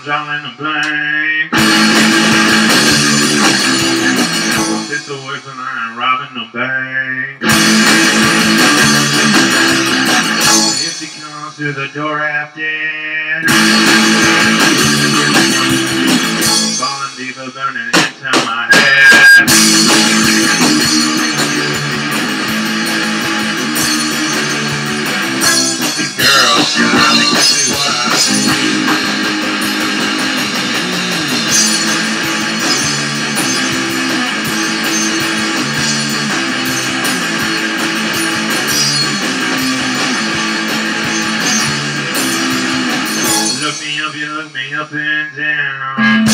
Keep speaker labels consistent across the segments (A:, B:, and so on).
A: drawing a blank. Pistol whistling, I ain't robbing no bank. If she comes through the door after, falling deeper, burning into my head. Girl, I think that's what I see. Look me up, you look me up and down.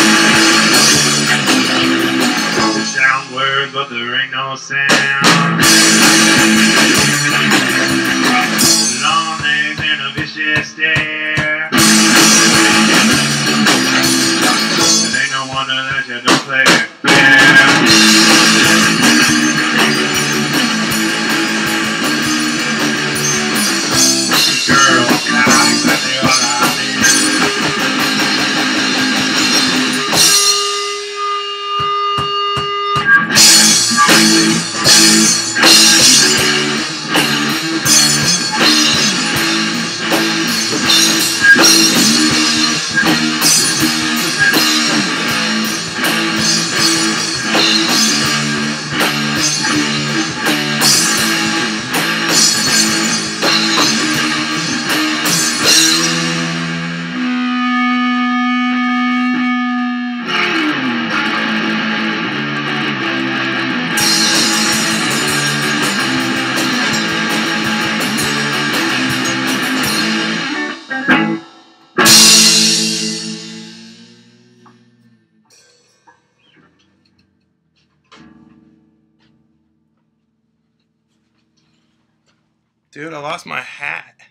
A: The sound words, but there ain't no sound. Long legs and a vicious stare. It ain't no wonder that you don't play it fair. Girl, I exactly what I need.
B: Dude, I lost my hat.